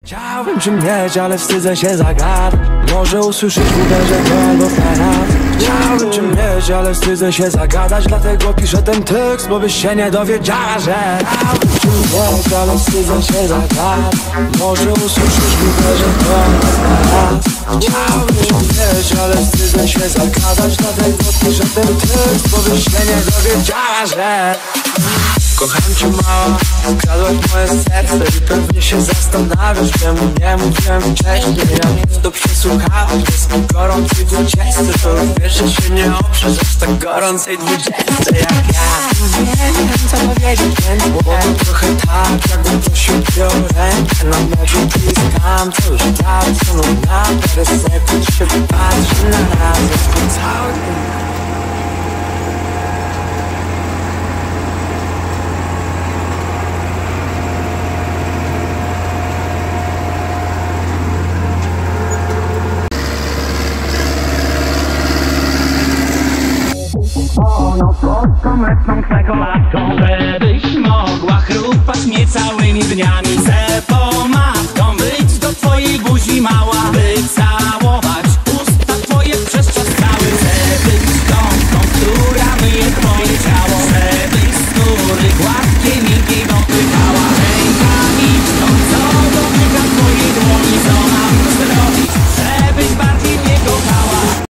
Chciałbym czym mieć, ale wstydzę się zagadać. Może usłyszeć w Uberze to albo teraz. Chciałbym czym mieć, ale wstydzę się zagadać. Dlatego piszę ten tekst, bo byś się nie dowiedziała, że chciałbym czym mieć, ale wstydzę się zagadać. Może usłyszysz w Uberze to albo teraz. Chciałbym czym mieć, ale wstydzę się zagadać. Dlatego piszę ten tekst, bo byś się nie dowiedziała, że kocham cię mała, ukradłaś moje serce i pewnie się zastanawiasz, czemu nie mówiłem wcześniej. Ja nie stop się słuchałeś, bez gorącej 20. To wiesz, że się nie oprzesz aż tak gorącej 20 jak ja. Nie wiem co powiedzieć, więc bo to trochę tak, jakbym prosił cię o rękę. Na meczu bliskam, to już prawie co na parę sekund się patrzy na raz. Jest cały dzień. Polską mleczną czekoladką, żebyś mogła chrupać mnie całymi dniami. Chcę pomadką być do twojej buzi mała.